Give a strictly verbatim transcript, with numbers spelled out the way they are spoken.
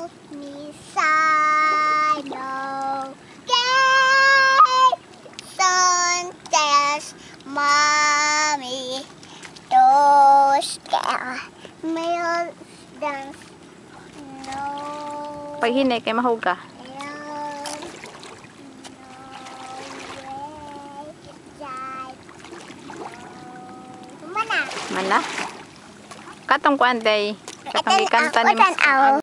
Misano Gay Santes Mommy Dos Mil Dance No Pag hinay kay mahog ka. Mana? Mana? Katong kuan day. Katong gikanta ni Utan, aw.